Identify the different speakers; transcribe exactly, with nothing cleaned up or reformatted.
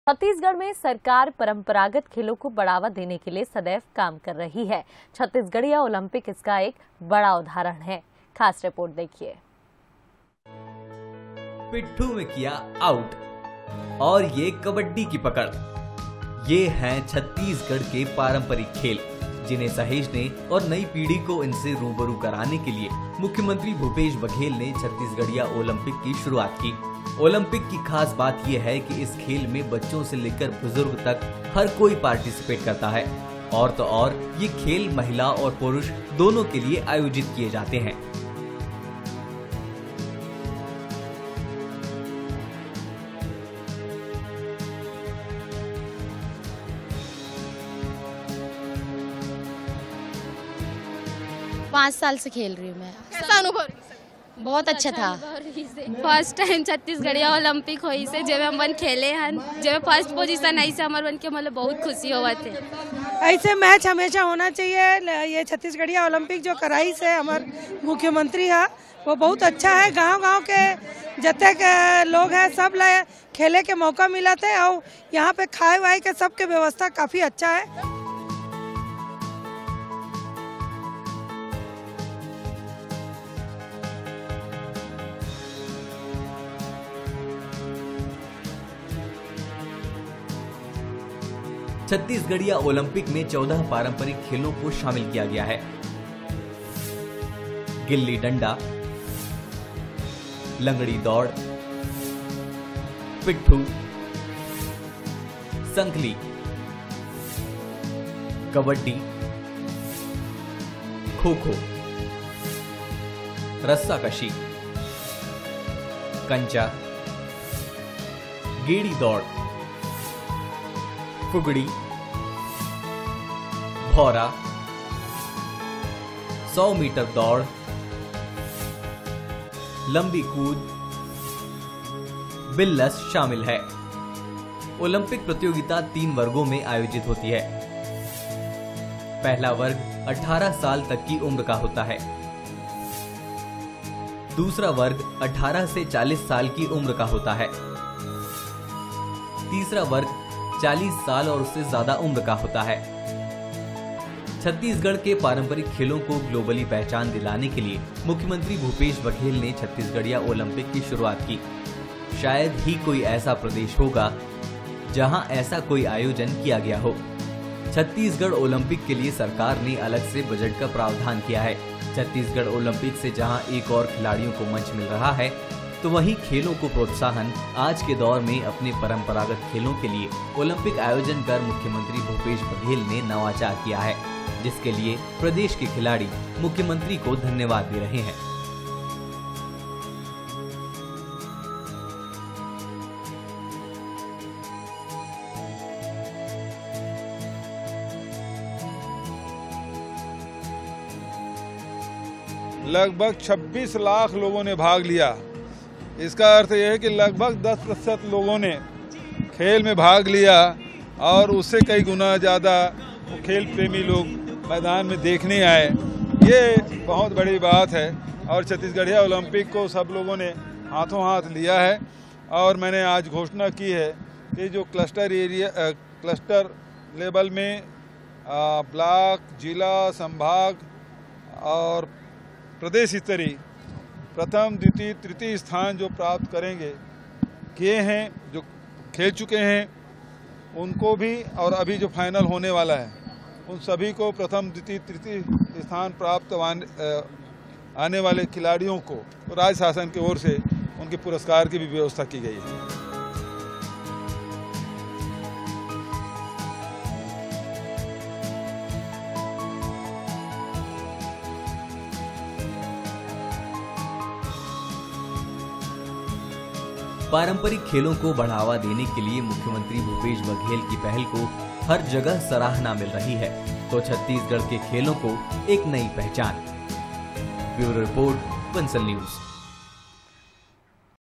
Speaker 1: छत्तीसगढ़ में सरकार परंपरागत खेलों को बढ़ावा देने के लिए सदैव काम कर रही है। छत्तीसगढ़िया ओलंपिक इसका एक बड़ा उदाहरण है। खास रिपोर्ट देखिए।
Speaker 2: पिट्ठू में किया आउट और ये कबड्डी की पकड़। ये हैं छत्तीसगढ़ के पारंपरिक खेल, जिन्हें सहेजने और नई पीढ़ी को इनसे रूबरू कराने के लिए मुख्यमंत्री भूपेश बघेल ने छत्तीसगढ़िया ओलंपिक की शुरुआत की। ओलंपिक की खास बात यह है कि इस खेल में बच्चों से लेकर बुजुर्ग तक हर कोई पार्टिसिपेट करता है। और तो और ये खेल महिला और पुरुष दोनों के लिए आयोजित किए जाते हैं।
Speaker 3: पाँच साल से खेल रही हूँ मैं।
Speaker 4: कैसा अनुभव?
Speaker 3: बहुत अच्छा था।
Speaker 4: फर्स्ट टाइम छत्तीसगढ़िया ओलंपिक होई से जब हम बन खेले हन, जब फर्स्ट पोजीशन आई से हमारे बन के मतलब बहुत खुशी हुआ थे।
Speaker 5: ऐसे मैच हमेशा होना चाहिए। ये छत्तीसगढ़िया ओलंपिक जो कराई से हमारे मुख्यमंत्री है वो बहुत अच्छा है। गांव-गांव के जते के लोग हैं सब लाए खेले के मौका मिला थे और यहाँ पे खाए वाए के सबके व्यवस्था काफी अच्छा है।
Speaker 2: छत्तीसगढ़िया ओलंपिक में चौदह पारंपरिक खेलों को शामिल किया गया है। गिल्ली डंडा, लंगड़ी दौड़, पिट्ठू, संखली, कबड्डी, खो खो, रस्साकशी, कंचा, गेड़ी दौड़, फुगड़ी, भौरा, सौ मीटर दौड़, लंबी कूद, बिल्लस शामिल है। ओलंपिक प्रतियोगिता तीन वर्गों में आयोजित होती है। पहला वर्ग अठारह साल तक की उम्र का होता है। दूसरा वर्ग अठारह से चालीस साल की उम्र का होता है। तीसरा वर्ग चालीस साल और उससे ज्यादा उम्र का होता है। छत्तीसगढ़ के पारंपरिक खेलों को ग्लोबली पहचान दिलाने के लिए मुख्यमंत्री भूपेश बघेल ने छत्तीसगढ़िया ओलंपिक की शुरुआत की। शायद ही कोई ऐसा प्रदेश होगा जहां ऐसा कोई आयोजन किया गया हो। छत्तीसगढ़ ओलंपिक के लिए सरकार ने अलग से बजट का प्रावधान किया है। छत्तीसगढ़ ओलंपिक से जहां एक और खिलाड़ियों को मंच मिल रहा है, तो वहीं खेलों को प्रोत्साहन आज के दौर में अपने परंपरागत खेलों के लिए ओलंपिक आयोजन कर मुख्यमंत्री भूपेश बघेल ने नवाचार किया है, जिसके लिए प्रदेश के खिलाड़ी मुख्यमंत्री को धन्यवाद दे रहे हैं।
Speaker 6: लगभग छब्बीस लाख लोगों ने भाग लिया। इसका अर्थ यह है कि लगभग दस प्रतिशत लोगों ने खेल में भाग लिया और उससे कई गुना ज़्यादा खेल प्रेमी लोग मैदान में देखने आए। ये बहुत बड़ी बात है और छत्तीसगढ़िया ओलंपिक को सब लोगों ने हाथों हाथ लिया है। और मैंने आज घोषणा की है कि जो क्लस्टर एरिया क्लस्टर लेवल में ब्लॉक, जिला, संभाग और प्रदेश स्तरीय प्रथम, द्वितीय, तृतीय स्थान जो प्राप्त करेंगे किए हैं, जो खेल चुके हैं उनको भी, और अभी जो फाइनल होने वाला है उन सभी को प्रथम, द्वितीय, तृतीय स्थान प्राप्त आने वाले खिलाड़ियों को राज्य शासन की ओर से उनके पुरस्कार की भी व्यवस्था की गई है।
Speaker 2: पारंपरिक खेलों को बढ़ावा देने के लिए मुख्यमंत्री भूपेश बघेल की पहल को हर जगह सराहना मिल रही है, तो छत्तीसगढ़ के खेलों को एक नई पहचान। Bureau report, Bansal news.